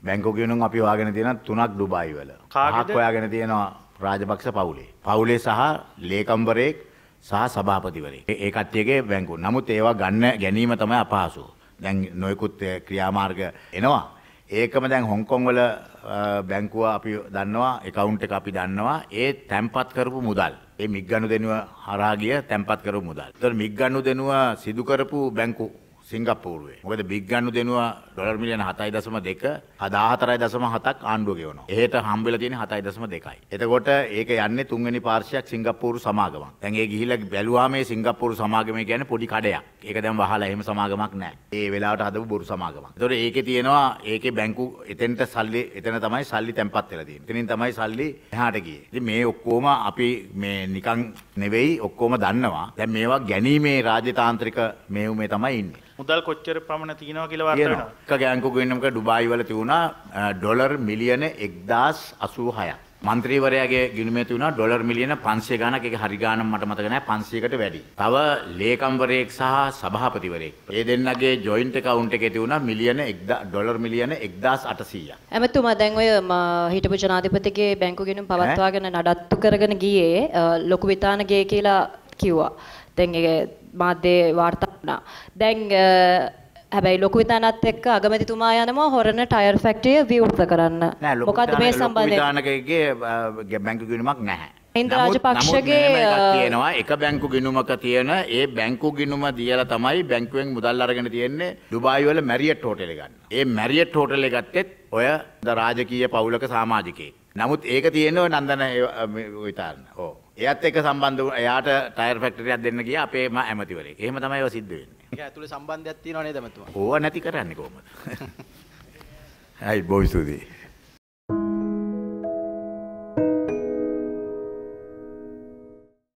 බැංකු ගිණුම් අපි හොයාගෙන තියෙනවා 3ක් ඩුබායි වල. 5ක් හොයාගෙන තියෙනවා රාජපක්ෂ පවුලේ. පවුලේ සහ ලේකම්වරයෙක් සහ සභාපතිවරයෙක්. ඒ කට්ටියගේ බැංකු. නමුත් ඒවා ගැනීම තමයි අපහසු. දැන් නොයෙකුත් ක්‍රියාමාර්ග එනවා. ඒකම දැන් හොංකොං වල බැංකුව අපි දන්නවා, account එක අපි දන්නවා. ඒ තැන්පත් කරපු මුදල්. ඒ මිග්ගනුදෙනුව හරහා ගිය තැන්පත් කරපු මුදල්. ඒතර මිග්ගනුදෙනුව සිදු කරපු බැංකු සිංගප්පූරුවේ. මොකද මිග්ගනුදෙනුව ඩොලර් මිලියන 7.2 14.7ක් ආණ්ඩුව ගෙවනවා. එහෙට හම්බෙලා තියෙන්නේ 7.2යි. එතකොට ඒක යන්නේ තුන්වෙනි පාර්ශ්වයක් සිංගප්පූරු සමාගමක්. දැන් ඒ ගිහිල්ලා බැලුවාම මේ සිංගප්පූරු සමාගමේ කියන්නේ පොඩි කඩයක්. ඒක දැන් වහලා එහෙම සමාගමක් නැහැ. ඒ වෙලාවට හදපු බොරු සමාගමක්. ඒතකොට ඒකේ තියෙනවා ඒකේ බැංකු එතෙන්ට සල්ලි එතන තමයි සල්ලි තැන්පත් වෙලා තියෙන්නේ. එතනින් තමයි සල්ලි එහාට ගියේ. ඉතින් මේ ඔක්කොම අපි මේ නිකන් නෙවෙයි ඔක්කොම දන්නවා. දැන් මේවා ගැනීමේ රාජ්‍යතාන්ත්‍රික මෙහෙයුමේ තමයි ඉන්නේ. මුදල් කොච්චර ප්‍රමාණ තියෙනවා කියලා වාර්තා වෙනවා. එක ගෑන්කු ගෙන්නමක ඩුබායි වල තියුණා ඩොලර් මිලියන 1086ක්. මන්ත්‍රීවරයාගේ ගිණුමේ තියුණා ඩොලර් මිලියන 500 ගණක්. ඒක හරි ගාණක් මට මතක නැහැ 500කට වැඩි. තව ලේකම්වරයෙක් සහ සභාපතිවරයෙක්. ඒ දෙන්නගේ ජොයින්ට් account එකේ තියුණා ඩොලර් මිලියන 1800ක්. එමෙතුමා දැන් ඔය හිටපු ජනාධිපතිගේ බැංකු ගිණුම් පවත්වාගෙන නඩත්තු කරගෙන ගියේ ලොකු විතානගේ කියලා කිව්වා. දැන් ඒක මාධ්‍ය වාර්තා වුණා. දැන් හැබැයි ලොකු විතානත් එක්ක අගමැතිතුමා යනවා හොරණ ටයර් ෆැක්ටරිය විවෘත කරන්න. මොකද්ද මේ සම්බන්ධයෙන්? ලොකු විතානකගේ බැංකු ගිණුමක් නැහැ. මහින්ද රාජපක්ෂගේ තියෙනවා එක බැංකු ගිණුමක තියෙන ඒ බැංකු ගිණුම දීලා තමයි බැංකුවෙන් මුදල් අරගෙන තියෙන්නේ ඩුබායි වල මැරියට් හෝටලේ ගන්න. ඒ මැරියට් හෝටලේ ගත්තෙත් ඔය රාජකීය පවුලක සමාජිකයෙක්. නමුත් ඒක තියෙන්නේ ඔය නන්දන විතාන. ඔව්. එයාත් එක්ක සම්බන්ධ වුණා. එයාට ටයර් ෆැක්ටරියක් දෙන්න ගියා අපේම ඇමතිවරයෙක්. එහෙම තමයි ඒවා සිද්ධ වෙන්නේ. ඒක ඇතුලේ සම්බන්ධයක් තියෙනව නේද මතුමා? ඕවා නැති කරන්නේ කොහොමද? හයි බොයි සුදී.